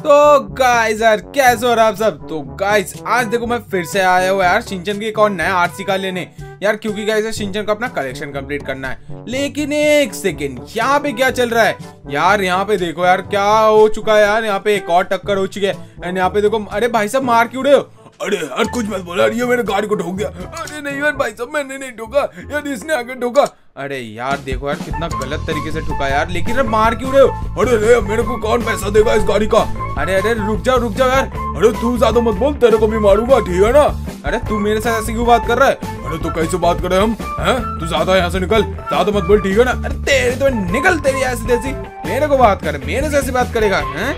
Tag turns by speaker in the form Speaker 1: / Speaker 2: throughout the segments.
Speaker 1: तो गाइस यार कैसे हो रहा आप सब। तो गाइस आज देखो मैं फिर से आया हूँ यार शिनचैन की एक और नया आरसी कार लेने यार, क्योंकि गाइस शिनचैन को अपना कलेक्शन कंप्लीट करना है। लेकिन एक सेकेंड, यहाँ पे क्या चल रहा है यार? यहाँ पे देखो यार क्या हो चुका है यार, यहाँ पे एक और टक्कर हो चुकी है। एंड यहाँ पे देखो, अरे भाई साहब मार क्यों रहे हो?
Speaker 2: अरे यार कुछ मत बोला, ये मेरे गाड़ी को ठोक दिया। अरे नहीं यार भाई साहब मैंने नहीं ठोका यार, इसने आके ठोका।
Speaker 1: अरे यार देखो यार कितना गलत तरीके से ठुका यार, लेकिन अब मार क्यों रहे हो?
Speaker 2: अरे मेरे को कौन पैसा देगा इस गाड़ी का?
Speaker 1: अरे अरे रुक जाओ यार।
Speaker 2: अरे तू ज्यादा मत बोल, तेरे को भी मारूंगा, ठीक है ना?
Speaker 1: अरे तू मेरे साथ ऐसे क्यों बात कर रहा है?
Speaker 2: अरे तो कैसे बात करे हम हैं? तू ज्यादा यहाँ से निकल, ज्यादा मत बोल, ठीक है ना?
Speaker 1: अरे तेरे तो निकल, तेरी ऐसी तैसी मेरे को बात कर, मेरे से ऐसी बात करेगा हैं?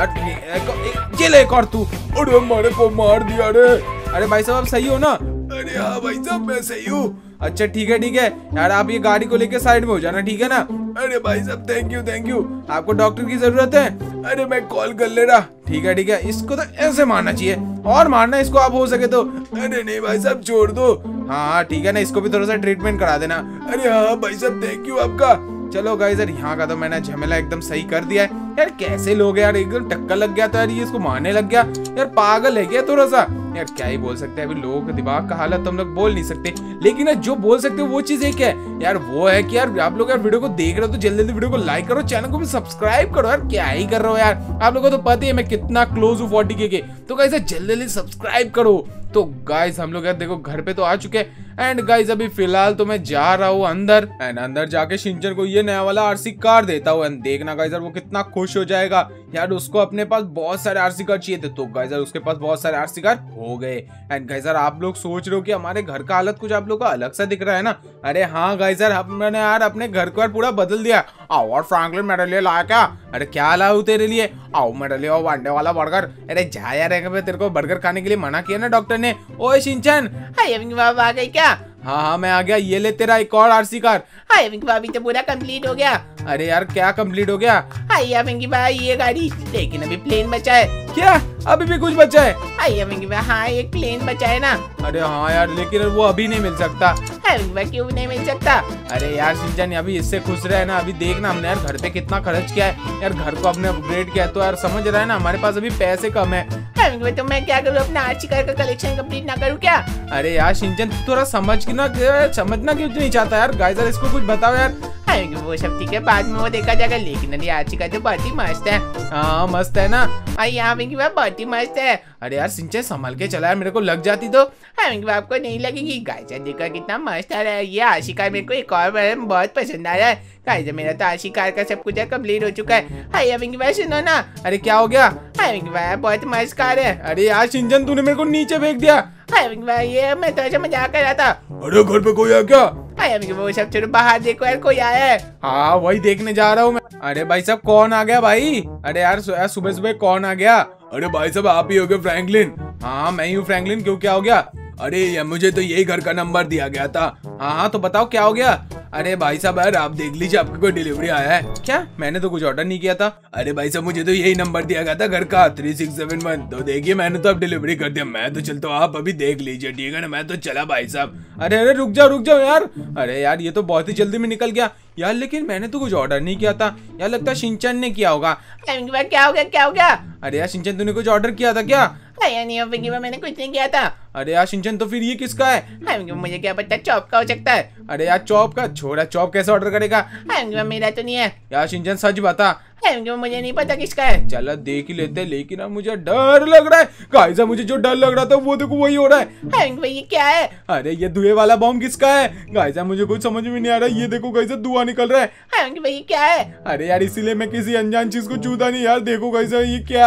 Speaker 1: चल एक और तू।
Speaker 2: अरे मेरे को मार दिया रे।
Speaker 1: अरे भाई साहब आप सही हो ना?
Speaker 2: अरे हाँ भाई साहब मैं सही हूँ।
Speaker 1: अच्छा ठीक है यार, आप ये गाड़ी को लेके साइड में हो जाना, ठीक है ना?
Speaker 2: अरे भाई साहब थैंक यू।
Speaker 1: आपको डॉक्टर की जरूरत है?
Speaker 2: अरे मैं कॉल कर ले रहा।
Speaker 1: ठीक है, इसको तो ऐसे मारना चाहिए और मारना इसको आप हो सके तो।
Speaker 2: अरे नहीं भाई साहब छोड़ दो।
Speaker 1: हाँ ठीक है ना, इसको भी थोड़ा सा ट्रीटमेंट करा देना।
Speaker 2: अरे हाँ भाई साहब थैंक यू आपका।
Speaker 1: चलो गाइस यार, यहाँ का तो मैंने झमेला एकदम सही कर दिया है यार। कैसे लोग यार, एकदम टक्कर लग गया था यार, ये इसको मारने लग गया यार, पागल है क्या थोड़ा सा यार? क्या ही बोल सकते हैं, अभी लोगों के दिमाग का हालत तो हम लोग बोल नहीं सकते, लेकिन यार जो बोल सकते हो वो चीज एक है यार, वो है कि यार आप लोग यार वीडियो को देख रहे हो तो जल्दी वीडियो को लाइक करो, चैनल को भी सब्सक्राइब करो यार। क्या ही कर रहे हो यार, आप लोगों को तो पता ही है मैं कितना क्लोज हूँ 40K के। तो गाइस जल्दी सब्सक्राइब करो। तो गाइस हम लोग यार देखो घर पे तो आ चुके हैं। एंड गाइस अभी फिलहाल तो मैं जा रहा हूँ अंदर, एंड अंदर जाके शिनचैन को ये नया वाला आरसी कार देता हूँ। एंड देखना गाइस यार वो कितना खुश हो जाएगा यार, उसको अपने पास बहुत सारे आरसी कार चाहिए थे। तो गाइस यार उसके पास बहुत सारे आरसी कार हो गए। एंड गाइस यार आप लोग सोच रहे हो कि हमारे घर का हालत कुछ आप लोग को अलग सा दिख रहा है ना? अरे हाँ गाइस यार मैंने यार अपने घर को यार पूरा बदल दिया। आओ और फ्रैंकलिन मेरे लिए लाया क्या? अरे क्या लाऊं तेरे लिए? आओ मेरे लिए वो अंडे वाला बर्गर। अरे जा यार, तेरे को बर्गर खाने के लिए मना किया ना डॉक्टर ने। ओए शिनचैन,
Speaker 3: हाय अमिंग बाबा आ गई क्या?
Speaker 1: हाँ मैं आ गया, ये ले तेरा एक और आरसी कार।
Speaker 3: हाय अमिंग बाबी तो पूरा कंप्लीट हो गया।
Speaker 1: अरे यार क्या कंप्लीट हो गया?
Speaker 3: हाय अमिंग बाबा ये गाड़ी, लेकिन अभी प्लेन बचा है।
Speaker 1: क्या अभी भी कुछ बचा है?
Speaker 3: हाय अमिंग बाबा हाँ एक प्लेन बचा है ना।
Speaker 1: अरे हाँ यार, लेकिन वो अभी नहीं मिल सकता।
Speaker 3: हाय अमिंग बाबा क्यों नहीं मिल सकता?
Speaker 1: अरे यार शिनचैन अभी इससे खुश रहे ना, अभी देखना हमने यार घर पे कितना खर्च किया है यार, घर को हमने अपग्रेड किया है, तो यार समझ रहा है ना हमारे पास अभी पैसे कम है।
Speaker 3: तो मैं क्या करूँ, अपना आरसी कार का कलेक्शन कंप्लीट ना करूँ क्या?
Speaker 1: अरे यार शिनचैन थोड़ा समझना क्यों नहीं चाहता यार? गाइस यार इसको कुछ बताओ यार।
Speaker 3: वो सब ठीक है, बाद में वो देखा जाएगा, लेकिन अभी आरसी कार तो बहुत ही मस्त है।
Speaker 1: हाँ मस्त है ना?
Speaker 3: यहाँ पे बहुत ही मस्त है।
Speaker 1: अरे यार शिनचैन संभल के चला यार, मेरे को लग जाती तो।
Speaker 3: आपको नहीं लगेगी। गाइस देखो कितना मस्त आ रहा है ये आरसी कार, मेरे को एक और बहुत पसंद आ रहा है। गाइस मेरा तो आरसी कार का सब कुछ कंप्लीट हो चुका है। हाय अमिंग भाई सुनो ना।
Speaker 1: अरे क्या हो गया?
Speaker 3: हाय अमिंग भाई बहुत मस्त कार है।
Speaker 1: अरे यार शिनचैन तूने मेरे को नीचे फेंक दिया।
Speaker 3: हाय अमिंग भाई ये मैं तो मजाक कर रहा था।
Speaker 2: अरे घर पे कोई है क्या?
Speaker 3: हाय अमिंग वो सब छोड़ो, बाहर देखो यार कोई आया है।
Speaker 1: हाँ वही देखने जा रहा हूँ मैं। अरे भाई साहब कौन आ गया भाई? अरे यार सुबह सुबह कौन आ गया?
Speaker 2: अरे भाई साहब आप ही हो गए फ्रैंकलिन?
Speaker 1: हाँ मैं ही हूँ फ्रैंकलिन, क्यों क्या हो गया?
Speaker 2: अरे ये मुझे तो यही घर का नंबर दिया गया था।
Speaker 1: हाँ तो बताओ क्या हो गया?
Speaker 2: अरे भाई साहब यार आप देख लीजिए आपका कोई डिलीवरी आया है
Speaker 1: क्या? मैंने तो कुछ ऑर्डर नहीं किया था।
Speaker 2: अरे भाई साहब मुझे तो यही नंबर दिया गया था घर का 3671। तो देखिए मैंने तो अब डिलीवरी कर दिया, मैं तो चलता हूँ, आप अभी देख लीजिए, ठीक है ना? मैं तो चला भाई साहब।
Speaker 1: अरे अरे रुक जाओ यार। अरे यार ये तो बहुत ही जल्दी में निकल गया यार, लेकिन मैंने तो कुछ ऑर्डर नहीं किया था यार, लगता है शिनचैन ने किया होगा।
Speaker 3: क्या हो गया?
Speaker 1: अरे यार शिनचैन तूने कुछ ऑर्डर किया था क्या?
Speaker 3: नहीं मैंने कुछ नहीं किया था।
Speaker 1: अरे यार शिनचैन तो फिर ये किसका है?
Speaker 3: मुझे क्या पता, चॉप का हो सकता है।
Speaker 1: अरे यार चॉप का छोड़ा, चॉप कैसे ऑर्डर करेगा?
Speaker 3: मेरा तो नहीं है
Speaker 1: यार शिनचैन सच बता।
Speaker 3: मुझे नहीं पता किसका है।
Speaker 1: चलो देख ही लेते, लेकिन अब मुझे डर लग रहा है। गाइस मुझे जो डर लग रहा था वो देखो वही हो रहा है।
Speaker 3: ये क्या है?
Speaker 1: अरे ये धुएं वाला बॉम्ब किसका है? गाइस मुझे कुछ समझ में नहीं आ रहा, ये देखो गाइस धुआं निकल रहा है।
Speaker 3: ये क्या है?
Speaker 1: अरे यार इसीलिए मैं किसी अनजान चीज को छूता नहीं यार। देखो गाइस ये क्या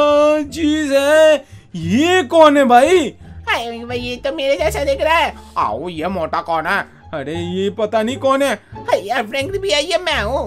Speaker 1: चीज है? ये कौन है भाई?
Speaker 3: ये तो मेरे जैसा दिख रहा है।
Speaker 1: आओ ये मोटा कौन है? अरे ये पता नहीं कौन है
Speaker 3: यार। फ्रैंकलिन भैया ये मैं हूँ।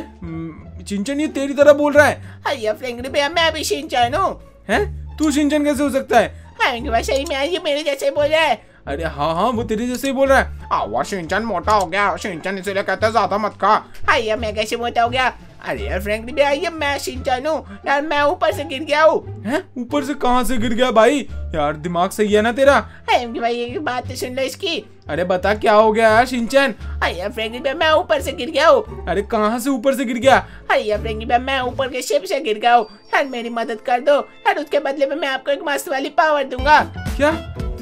Speaker 1: शिनचैन ये तेरी तरह बोल रहा है?
Speaker 3: यार फ्रैंकलिन भैया मैं भी शिनचैन हूँ।
Speaker 1: तू शिनचैन कैसे हो सकता है?
Speaker 3: सही में ये मेरे जैसे बोल रहा है।
Speaker 1: अरे हाँ वो तेरे जैसे ही बोल रहा है।
Speaker 3: शिनचैन मोटा हो गया, शिनचैन इसीलिए कहता है ज्यादा मत खा। मैं कैसे मोटा हो गया? अरे यार फ्रैंकलिन भैया ये मैं शिनचैन हूँ यार, मैं ऊपर से गिर गया हूँ।
Speaker 1: हैं? ऊपर से कहाँ से गिर गया भाई? यार दिमाग सही है ना तेरा?
Speaker 3: भाई ये बात तो सुन लो इसकी।
Speaker 1: अरे बता क्या हो गया यार शिनचैन?
Speaker 3: अरे यार फ्रैंकलिन भैया मैं ऊपर से गिर गया हूँ।
Speaker 1: अरे कहाँ से ऊपर से गिर गया?
Speaker 3: अरे यार फ्रैंकलिन भैया मैं ऊपर के शिप से गिर गया हूँ यार, मेरी मदद कर दो यार, उसके बदले में मैं आपको एक मस्त वाली पावर दूंगा।
Speaker 1: क्या?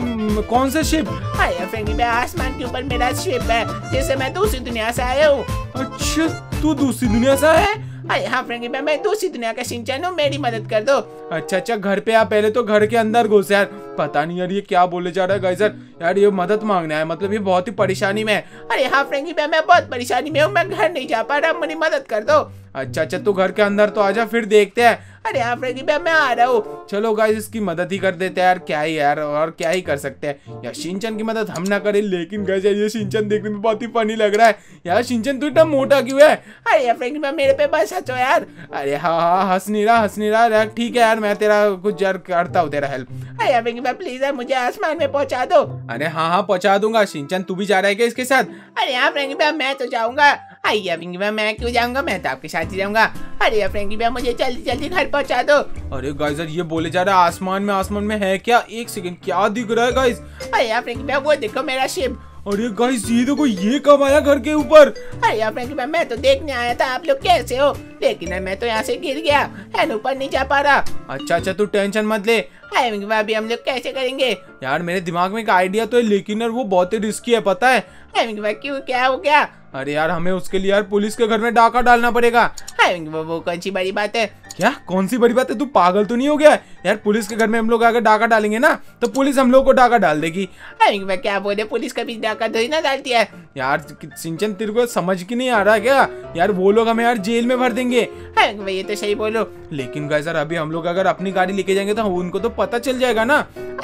Speaker 1: कौन सा शिप?
Speaker 3: अरे यार फ्रैंकलिन भैया आसमान के ऊपर मेरा शिप है जिससे मैं दूसरी दुनिया से आया हूँ।
Speaker 1: अच्छा तू दूसरी दुनिया से है?
Speaker 3: अरे हाँ फ्रैंकलिन भैया मैं दूसरी दुनिया का शिनचैन हूँ, मेरी मदद कर दो।
Speaker 1: अच्छा घर पे आ, पहले तो घर के अंदर घुस यार। पता नहीं यार ये क्या बोले जा रहा है गाइस यार, ये मदद मांगना है, मतलब ये बहुत ही परेशानी में है।
Speaker 3: अरे हाँ फ्रैंकलिन भैया मैं बहुत परेशानी में हूँ, मैं घर नहीं जा पा रहा, मेरी मदद कर दो।
Speaker 1: अच्छा तू घर के अंदर तो आजा, फिर देखते हैं।
Speaker 3: अरे हाँ फ्रैंकलिन भैया मैं आ रहा हूँ।
Speaker 1: चलो गाइस इसकी मदद ही कर देते हैं यार, क्या ही यार, और क्या ही कर सकते हैं यार। शिनचैन की मदद हम ना करें, लेकिन गाइस ये शिनचैन देखने में बहुत ही फनी लग रहा है यार। शिनचैन तू इतना मोटा क्यों है?
Speaker 3: अरे यार फ्रैंकलिन भैया मेरे पे बस हंसो यार।
Speaker 1: अरे हाँ हंस नहीं रहा यार, ठीक है यार मैं तेरा कुछ यार करता हूँ तेरा हेल्प।
Speaker 3: अरे यार फ्रैंकलिन भैया प्लीज यार मुझे आसमान में पहुंचा दो।
Speaker 1: अरे हाँ पहुंचा दूंगा। शिनचैन तू भी जा रहा है क्या इसके साथ?
Speaker 3: अरे यार फ्रैंकलिन भैया मैं तो जाऊंगा। अरे यार फ्रैंकलिन भैया मैं क्यों जाऊंगा, मैं तो आपके साथ ही जाऊंगा। अरे यार फ्रैंकलिन भैया मुझे जल्दी घर पहुंचा दो।
Speaker 1: अरे गाइस ये बोले जा रहा है आसमान में है क्या? एक सेकंड, क्या दिख रहा है गाइस?
Speaker 3: अरे यार फ्रैंकलिन भैया वो देखो मेरा शिप।
Speaker 1: अरे गाइस ये देखो, ये कब आया घर के ऊपर?
Speaker 3: अरे यार फ्रैंकलिन भैया मैं तो देखने आया था आप लोग कैसे हो, लेकिन मैं तो यहाँ से गिर गया एंड ऊपर नहीं जा पा रहा।
Speaker 1: अच्छा तू टेंशन मत ले।
Speaker 3: अभी हम लोग कैसे करेंगे?
Speaker 1: यार मेरे दिमाग में एक आइडिया तो है, लेकिन यार वो बहुत ही रिस्की है, पता है?
Speaker 3: क्यों, क्या हो गया?
Speaker 1: अरे यार हमें उसके लिए यार पुलिस के घर में डाका डालना पड़ेगा।
Speaker 3: वो कौन सी बड़ी बात है?
Speaker 1: क्या कौन सी बड़ी बात है? तू पागल तो नहीं हो गया यार? पुलिस के घर में हम लोग अगर डाका डालेंगे ना तो पुलिस हम लोग को डाका डाल देगी।
Speaker 3: क्या बोले, पुलिस कभी डाका थोड़ी ना डालती है
Speaker 1: यार। शिनचैन तेरे को समझ की नहीं आ रहा क्या यार? वो लोग हमें यार जेल में भर देंगे।
Speaker 3: ये तो सही बोलो,
Speaker 1: लेकिन गाइस यार अभी हम लोग अगर अपनी गाड़ी लेके जाएंगे तो उनको तो पता चल जाएगा ना।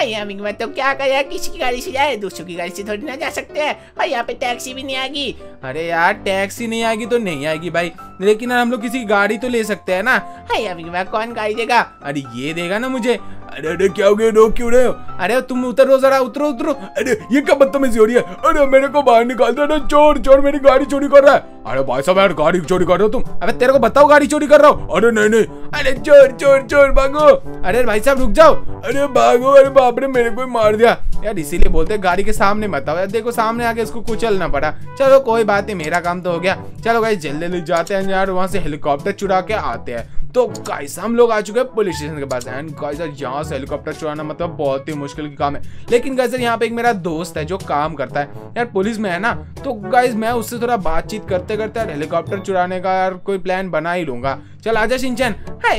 Speaker 3: तो क्या करे, किसी की गाड़ी से जाए, दूसरों की गाड़ी से थोड़ी ना जा सकते हैं, और यहाँ पे टैक्सी भी नहीं आएगी।
Speaker 1: अरे यार टैक्सी नहीं आएगी तो नहीं आएगी भाई, लेकिन यार हम लोग किसी गाड़ी तो ले सकते हैं ना।
Speaker 3: कौन गाड़ी देगा?
Speaker 1: अरे ये देगा ना मुझे।
Speaker 2: अरे क्या हो गया, रोक क्यों रहे हो?
Speaker 1: अरे तुम उतरो जरा, उतरो।
Speaker 2: अरे ये क्या बदतमीजी हो रही है? अरे मेरे को बाहर निकाल दो ना, चोर मेरी गाड़ी चोरी कर रहा है।
Speaker 1: अरे भाई साहब यार गाड़ी चोरी कर रहे हो तुम? अबे तेरे को बताओ गाड़ी चोरी कर रहा हूँ?
Speaker 2: अरे नहीं।
Speaker 1: अरे चोर भागो। अरे भाई साहब रुक जाओ।
Speaker 2: अरे भागो। अरे बाप रे मेरे को मार दिया
Speaker 1: यार, इसीलिए बोलते हैं गाड़ी के सामने मत आओ यार। देखो सामने आके इसको कुचलना पड़ा। चलो कोई बात नहीं, मेरा काम तो हो गया। चलो गाइस जल्दी जाते हैं यार, वहाँ से हेलीकॉप्टर चुरा के आते हैं। तो गाइस हम लोग आ चुके हैं पुलिस स्टेशन के पास। एंड गाइस यहाँ से हेलीकॉप्टर चुराना मतलब बहुत ही मुश्किल की काम है। लेकिन गाइस यहाँ पे एक मेरा दोस्त है जो काम करता है यार पुलिस में है ना, तो गाइस मैं उससे थोड़ा बातचीत करते करते यार हेलीकॉप्टर चुराने का यार कोई प्लान बना ही लूंगा। चल आजा शिनचैन।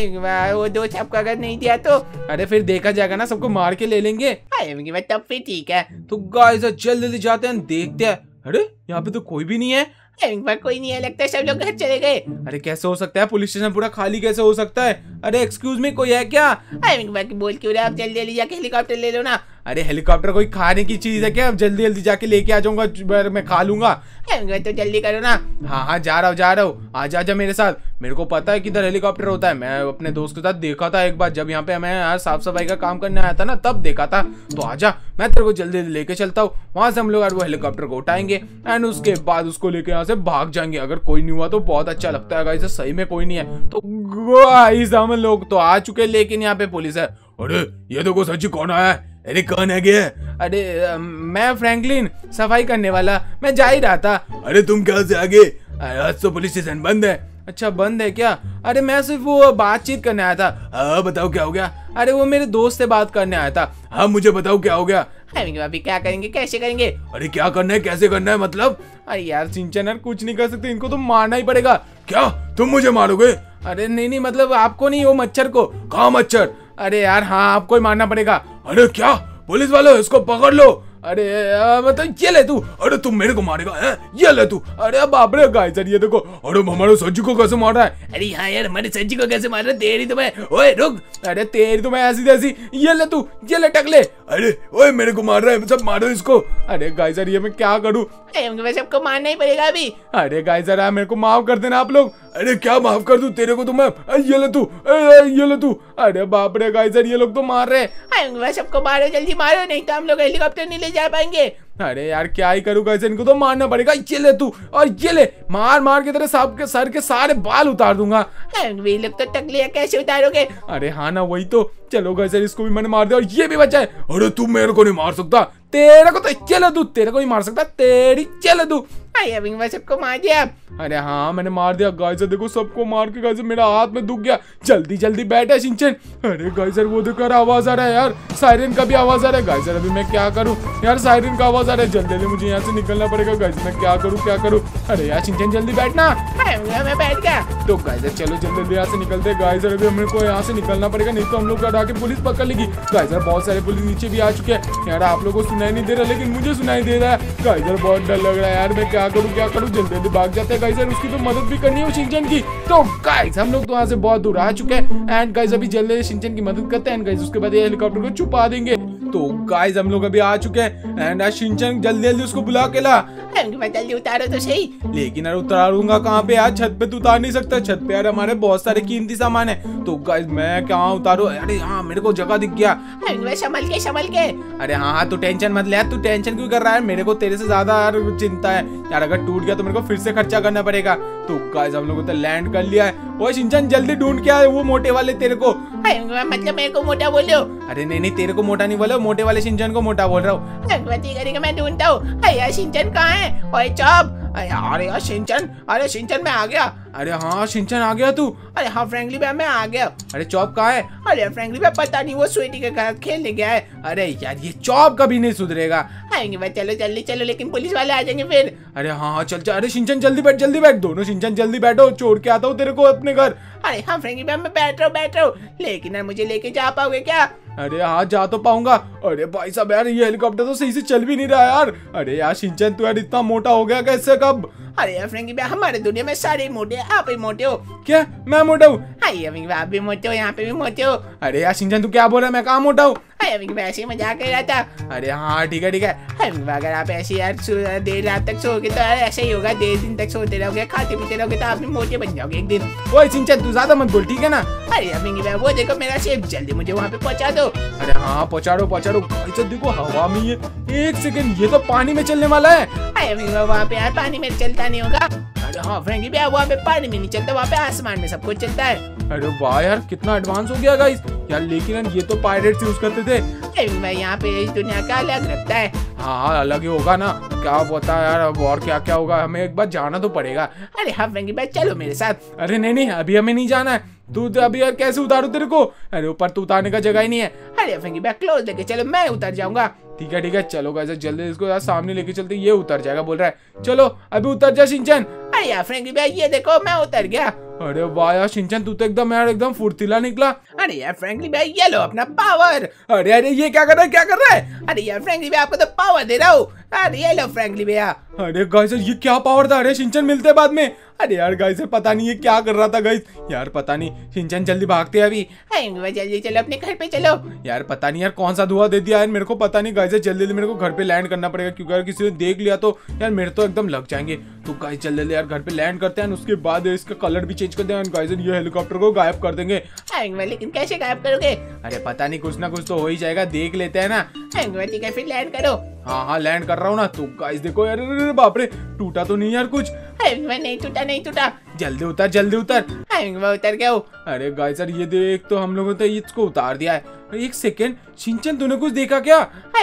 Speaker 3: वो दोस्त आपको अगर नहीं दिया तो?
Speaker 1: अरे फिर देखा जाएगा ना, सबको मार के ले लेंगे।
Speaker 3: तब फिर ठीक है।
Speaker 1: तो गाइस जल्दी जाते हैं, देखते हैं। अरे यहाँ पे तो कोई भी नहीं है।
Speaker 3: कोई नहीं है, लगता है सब लोग घर चले गए।
Speaker 1: अरे कैसे हो सकता है? पुलिस स्टेशन पूरा खाली कैसे हो सकता है? अरे एक्सक्यूज मी, कोई है क्या?
Speaker 3: बोल क्यों रहे आप? जल्दी जाके हेलीकॉप्टर ले लो ना।
Speaker 1: अरे हेलीकॉप्टर कोई खाने की चीज है क्या? जल्दी जाके लेके आ जाऊंगा, मैं खा लूंगा।
Speaker 3: तो जल्दी करो ना।
Speaker 1: हाँ जा रहा हूँ। आजा मेरे साथ। मेरे को पता है किधर हेलीकॉप्टर होता है। मैं अपने दोस्त के साथ देखा था एक बार, जब यहाँ पे मैं यार साफ सफाई का काम करने आया था ना, तब देखा था। तो आजा, मैं तेरे को जल्दी लेके चलता हूँ। वहां से हम लोग यार वो हेलीकॉप्टर को उठाएंगे एंड उसके बाद उसको लेके यहाँ से भाग जाएंगे। अगर कोई नहीं हुआ तो बहुत अच्छा लगता है गाइस, सही में कोई नहीं है तो गाइस हम लोग तो आ चुके, लेकिन यहाँ पे पुलिस है।
Speaker 2: अरे ये देखो सच्ची कौन आया है? अरे कौन है गया?
Speaker 1: अरे मैं फ्रैंकलिन, सफाई करने वाला। मैं जा ही रहा था।
Speaker 2: अरे तुम कहाँ से आगे? आज तो पुलिस स्टेशन बंद है।
Speaker 1: अच्छा बंद है क्या? अरे मैं सिर्फ वो बातचीत करने आया था।
Speaker 2: हाँ बताओ क्या हो गया?
Speaker 1: अरे वो मेरे दोस्त से बात करने आया था।
Speaker 2: हाँ मुझे बताओ क्या हो गया?
Speaker 3: अभी क्या करेंगे, कैसे करेंगे?
Speaker 2: अरे क्या करना है, कैसे करना है मतलब?
Speaker 1: अरे यार शिनचैन यार कुछ नहीं कर सकते, इनको तो मारना ही पड़ेगा।
Speaker 2: क्या तुम मुझे मारोगे?
Speaker 1: अरे नहीं मतलब आपको नहीं, वो मच्छर को।
Speaker 2: कहाँ मच्छर?
Speaker 1: अरे यार हाँ आपको ही मारना पड़ेगा।
Speaker 2: अरे क्या पुलिस वालों, इसको पकड़ लो।
Speaker 1: अरे मतलब ये ले तू।
Speaker 2: अरे तुम मेरे को मारेगा है? ये ले तू।
Speaker 1: अरे बाप रे गाइस ये देखो।
Speaker 2: अरे हमारे सज्जी को कैसे मार रहा है?
Speaker 3: अरे हाँ यार हमारे सज्जी को कैसे मार रहा है? तेरी तो मैं, ओए रुक।
Speaker 1: अरे तेरी तो मैं ऐसी तैसी। ये ले तू, ये ले टकले।
Speaker 2: अरे ओए मेरे को मार रहा है, सब मारो इसको।
Speaker 1: अरे गाइस ये मैं क्या करूं?
Speaker 3: सबको मारना ही पड़ेगा अभी।
Speaker 1: अरे गाइस यार मेरे को माफ कर देना आप लोग।
Speaker 2: अरे क्या माफ कर दूं तेरे को? तो मैं ये ले तू, ये ले तू।
Speaker 1: अरे बाप रे गाइस ये लोग तो मार रहे हैं।
Speaker 3: सबको मारो, जल्दी मारो, नहीं तो हम लोग हेलीकॉप्टर नहीं ले जा पाएंगे।
Speaker 1: अरे यार क्या ही करूँ गाइस, इनको तो मारना पड़ेगा। ये ले तू, और ये ले, मार मार के तेरे सबके सर के सारे बाल उतार दूंगा।
Speaker 3: वे लोग तो टकले हैं, कैसे उतारोगे?
Speaker 1: अरे हाँ ना, वही तो। चलो गाइस इसको भी मैंने मार दिया और ये भी बचा है। अरे तू मेरे को नहीं मार सकता, तेरे को तो चले तू, तेरे को नहीं मार सकता, तेरी चले तू।
Speaker 3: सबको मार दिया।
Speaker 1: अरे हाँ मैंने मार दिया गाइस, देखो सबको मार के गाइस मेरा हाथ में दुख गया। जल्दी जल्दी बैठे शिनचैन। अरे गाइस वो देखो आवाज आ रहा है यार, सायरन का भी आवाज आ रहा है गाइस। अभी मैं क्या करूँ यार, सायरन का आवाज आ रहा है। जल्दी जल्दी मुझे यहाँ से निकलना पड़ेगा गाइस, मैं क्या करूँ क्या करूँ। अरे यार शिनचैन जल्दी बैठना।
Speaker 3: मैं बैठ गया।
Speaker 1: तो गाइस चलो जल्दी जल्दी यहाँ से निकलते हैं गाइस। अभी हम को यहाँ से निकलना पड़ेगा, नहीं तो हम लोग हटा के पुलिस पकड़ लेगी। गाइस बहुत सारे पुलिस नीचे भी आ चुके हैं यार, आप लोगों को सुनाई नहीं दे रहा लेकिन मुझे सुनाई दे रहा है। गाइस बहुत डर लग रहा है यार, मैं क्या करूँ क्या करूँ। जल्दी जल्दी भाग जाते हैं गाइस, उसकी तो मदद भी करनी है शिनचैन की। तो गाइस हम लोग तो यहाँ से बहुत दूर आ चुके हैं एंड गाइस अभी जल्दी शिनचैन की मदद करते हैं गाइस, उसके बाद ये हेलीकॉप्टर को छुपा देंगे। तो गाइस हम लोग अभी आ चुके हैं एंड शिनचैन जल्दी जल्दी उसको बुला के ला।
Speaker 3: जल्दी उतारो तो सही।
Speaker 1: लेकिन यार उतारूंगा कहाँ पे यार, छत पे तो उतार नहीं सकता, छत पे यार हमारे बहुत सारे कीमती सामान है। तो गाइस मैं क्या उतारू। अरे हाँ मेरे को जगह दिख गया।
Speaker 3: संभल के।
Speaker 1: अरे हाँ तू टेंशन मत ले यार, तू टेंशन क्यों कर रहा है, मेरे को तेरे से ज्यादा यार चिंता है यार। अगर टूट गया तो मेरे को फिर से खर्चा करना पड़ेगा। तो गाइस हम लोग तो लैंड कर लिया है। वो शिनचैन जल्दी ढूंढ के आए वो मोटे वाले तेरे को।
Speaker 3: मतलब मेरे को मोटा बोल रहे हो?
Speaker 1: अरे नहीं तेरे को मोटा नहीं बोला, मोटे वाले शिनचैन को मोटा बोल रहा हूँ।
Speaker 3: मैं ढूंढता हूँ। यार शिनचैन कहाँ है? ओए चॉप। अरे यार शिनचैन, अरे शिनचैन मैं आ गया।
Speaker 1: अरे हाँ शिनचैन आ गया तू।
Speaker 3: अरे हाँ फ्रैंकली भैया मैं आ गया।
Speaker 1: अरे चॉप कहाँ है?
Speaker 3: अरे फ्रैंकली भैया पता नहीं, वो स्वीटी के घर खेलने गया है।
Speaker 1: अरे यार ये चॉप कभी नहीं सुधरेगा।
Speaker 3: आएंगे भाई, चलो जल्दी चलो, लेकिन पुलिस वाले आ जाएंगे फिर।
Speaker 1: अरे हाँ चल चल। अरे शिनचैन जल्दी बैठ दोनों शिनचैन जल्दी बैठो, छोड़ के आता हूँ तेरे को अपने घर।
Speaker 3: अरे हाँ फ्रैंकली भैया मैं बैठ रहा हूँ, लेकिन यार मुझे लेके जा पाओगे क्या?
Speaker 1: अरे हाँ जा तो पाऊंगा। अरे भाई साहब यार ये हेलीकॉप्टर तो सही से चल भी नहीं रहा यार। अरे यार शिनचैन तू यार इतना मोटा हो गया कैसे कब?
Speaker 3: अरे यार फ्रैंकली भैया हमारे दुनिया में सारे मोटे, आप ही मोटे हो।
Speaker 1: क्या मैं मोटा हूँ?
Speaker 3: आप भी मोटे हो, यहाँ पे भी मोटे हो।
Speaker 1: अरे यार शिनचैन तू क्या बोल रहा है, मैं कहाँ मोटा हूँ?
Speaker 3: ऐसे ही मजाक कर रहा था।
Speaker 1: अरे हाँ ठीक है।
Speaker 3: अगर आप ऐसे यार देर रात तक सोओगे तो यार ऐसा ही होगा, देर दिन तक सोते रहोगे, खाते पीते रहोगे तो आप भी मोटे बन जाओगे एक दिन।
Speaker 1: ओए शिनचैन तू ज्यादा मत बोल ठीक है ना?
Speaker 3: अरे अभी वो देखो मेरा शेप, जल्दी मुझे वहाँ पे पहुँचा दो।
Speaker 1: अरे हाँ पहुँचा दो। देखो हवा में ये, एक सेकंड ये तो पानी में चलने वाला है।
Speaker 3: वहाँ पे यार पानी में चलता नहीं होगा। अरे हाँ फ्रैंकली भैया वहाँ पे पानी में नहीं चलता, वहाँ पे आसमान में सब कुछ चलता है।
Speaker 1: अरे वाह यार कितना एडवांस हो गया गाइस यार, लेकिन ये तो पायरेट्स यूज करते थे।
Speaker 3: यहाँ पे इस दुनिया का अलग लगता है।
Speaker 1: हाँ अलग ही होगा ना, क्या पता यार अब और क्या क्या होगा, हमें एक बार जाना तो पड़ेगा।
Speaker 3: अरे हाँ फ्रैंकली भाई चलो मेरे साथ।
Speaker 1: अरे नहीं अभी हमें नहीं जाना है, तू तो अभी यार कैसे उतारू तेरे को? अरे ऊपर तो उतारने का जगह ही नहीं है।
Speaker 3: अरे फ्रैंकली भाई क्लोज लेके चलो, मैं उतर जाऊंगा।
Speaker 1: ठीक है चलो गाइस जल्दी इसको यार सामने लेके चलते, ये उतर जाएगा बोल रहा है। चलो अभी उतर जा शिनचैन।
Speaker 3: अरे यार फ्रैंकली भाई ये देखो मैं उतर गया।
Speaker 1: अरे वाह यार शिनचैन तू तो एकदम फुर्तीला निकला।
Speaker 3: अरे यार फ्रैंकली भाई ये लो अपना पावर।
Speaker 1: अरे ये क्या कर रहा है?
Speaker 3: अरे यार फ्रैंकली भाई आपको तो पावर दे रहा हूँ। अरे ये लो फ्रैंकली भैया।
Speaker 1: अरे गाइस ये क्या पावर था? अरे शिनचैन मिलते बाद में। अरे यार गाइस पता नहीं ये क्या कर रहा था गाइस, यार पता नहीं। शिनचैन जल्दी भागते हैं अभी।
Speaker 3: जल्दी चलो अपने घर पे चलो।
Speaker 1: यार पता नहीं यार कौन सा धुआं दे दिया यार, मेरे को पता नहीं गाइस, जल्दी मेरे को घर पे लैंड करना पड़ेगा, क्योंकि अगर किसी ने देख लिया तो यार मेरे तो एकदम लग जाएंगे। तो गाइस जल्दी यार घर पे लैंड करते हैं, उसके बाद इसका कलर भी चेंज कर देंगे गाइस, ये हेलीकॉप्टर को गायब कर देंगे।
Speaker 3: लेकिन कैसे गायब करोगे?
Speaker 1: अरे पता नहीं, कुछ ना कुछ तो हो ही जाएगा, देख लेते हैं ना।
Speaker 3: ठीक है फिर लैंड करो।
Speaker 1: हाँ लैंड कर रहा हूँ ना। तो गाइस देखो यार, बाप रे टूटा तो नहीं यार कुछ?
Speaker 3: नहीं टूटा।
Speaker 1: जल्दी उतर।
Speaker 3: मैं उतर गया हूँ।
Speaker 1: अरे गाइस यार ये देख, तो हम लोगों ने इसको उतार दिया है। एक सेकेंड शिनचैन तूने कुछ देखा क्या?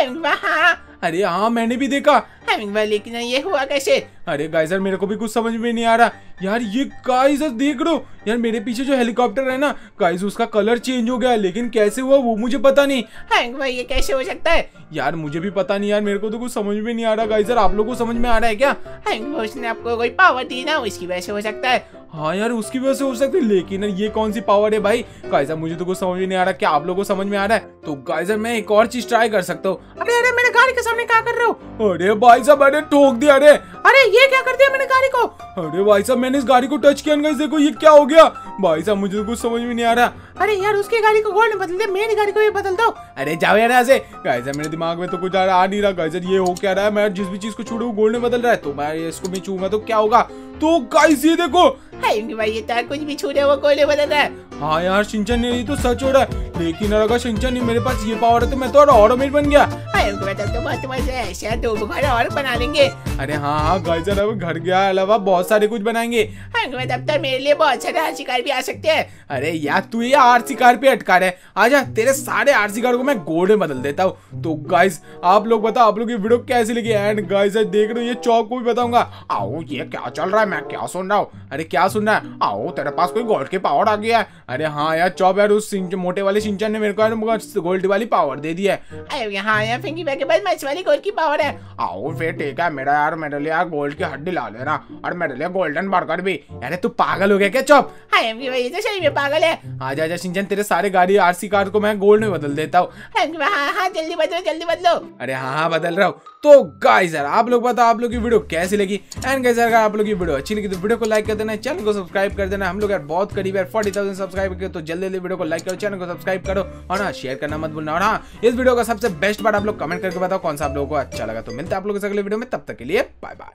Speaker 3: हाँ।
Speaker 1: अरे हाँ मैंने भी देखा।
Speaker 3: लेकिन ये हुआ कैसे?
Speaker 1: अरे गाइस यार मेरे को भी कुछ समझ में नहीं आ रहा यार। ये गाइस देख लो यार, मेरे पीछे जो हेलीकॉप्टर है ना गाइस, उसका कलर चेंज हो गया, लेकिन कैसे हुआ वो मुझे पता नहीं।
Speaker 3: ये कैसे हो सकता है?
Speaker 1: यार मुझे भी पता नहीं यार, मेरे को तो कुछ समझ में नहीं आ रहा गाइस यार। आप लोगों को समझ में आ रहा है क्या?
Speaker 3: उसने आपको कोई पावर दी ना, उसकी वजह से हो सकता है।
Speaker 1: हाँ यार उसकी वजह से हो सकती है, लेकिन ये कौन सी पावर है भाई? गाइस मुझे तो कुछ समझ में नहीं आ रहा, क्या आप लोगों को समझ में आ रहा है? तो गाइस मैं एक और चीज ट्राई कर सकता हूँ।
Speaker 3: अरे मेरे गाड़ी के सामने क्या कर रहे हो?
Speaker 1: अरे भाई साहब अरे ठोक दिया।
Speaker 3: अरे ये क्या कर दिया मैंने गाड़ी को?
Speaker 1: अरे भाई साहब मैंने इस गाड़ी को टच किया गाइस, देखो ये क्या हो गया भाई साहब, मुझे तो कुछ समझ में नहीं आ रहा।
Speaker 3: अरे यार उसकी गाड़ी को गोल्ड बदल दे, मेरी गाड़ी को भी बदल दो।
Speaker 1: अरे जाओ यार यहाँ से। गाइस मेरे दिमाग में तो कुछ आ नहीं रहा गाइस, ये हो क्या रहा है? मैं जिस भी चीज को छूड़ू गोल्ड में बदल रहा है, तो मैं इसको भी छूंगा तो क्या होगा? तो गाइस ये देखो
Speaker 3: भाई ये तार कुछ भी छू रहे वो गोल्ड में बदल रहा है।
Speaker 1: हाँ यार शिनचैन ने ये तो सच हो रहा है, लेकिन अगर शिनचैन ने मेरे पास ये पावर है तो मैं तो ऑटोमेट बन गया।
Speaker 3: हाय तब तो बहुत मजा है, ऐसा 2 घर और बना लेंगे।
Speaker 1: अरे हाँ गाइस यार, अब घर के अलावा बहुत सारे कुछ बनाएंगे।
Speaker 3: हाय तब तो मेरे लिए बहुत सारे आरसी कार भी आ सकते हैं।
Speaker 1: अरे यार तू ये आरसी कार पे अटका रहा है, आजा तेरे सारे आरसी कार को मैं गोल्ड में बदल देता हूँ। तो गाइस आप लोग बताओ आप लोग ये वीडियो कैसी लगी। एंड गाइस देख रहे हो ये चौक को भी बताऊंगा। आओ ये क्या चल रहा है, मैं क्या सुन रहा हूँ। अरे क्या सुन रहा है, आओ तेरे पास कोई गोल्ड के पावर आ गया है। अरे हाँ यार चौप यार, उस मोटे वाले शिनचैन ने मेरे को गोल्ड वाली पावर दे दी है।
Speaker 3: हाँ यार फिंकी भाई के पास मछ वाली गोल्ड की पावर है।
Speaker 1: आओ फिर ठीक है, मेरा यार मेरे लिए यार गोल्ड की हड्डी ला लेना, और मेरे लिए गोल्डन बर्गर भी। अरे तू पागल हो गया क्या चौप।
Speaker 3: हाय भाई ये तो सही में पागल है।
Speaker 1: आजा आजा शिनचैन, तेरे सारे गाड़ी आरसी कार को मैं गोल्ड में बदल देता हूँ।
Speaker 3: हाँ जल्दी बदलो जल्दी बदलो।
Speaker 1: अरे हाँ बदल रहा हूँ। तो गाइस यार आप लोग बताओ आप लोग की वीडियो कैसी लगी। एंड गाइस अगर आप लोग की वीडियो अच्छी लगी तो वीडियो को लाइक कर देना, चैनल को सब्सक्राइब कर देना। हम लोग यार बहुत करीब यार 40,000 सब्सक्राइब किए, तो जल्दी जल्दी वीडियो को लाइक करो, चैनल को सब्सक्राइब करो, और हाँ शेयर करना मत भूलना। और हाँ इस वीडियो का सबसे बेस्ट पार्ट आप लोग कमेंट करके बताओ कौन सा आप लोगों को अच्छा लगा। तो मिलते हैं आप लोगों से अगले वीडियो में, तब तक के लिए बाय बाय।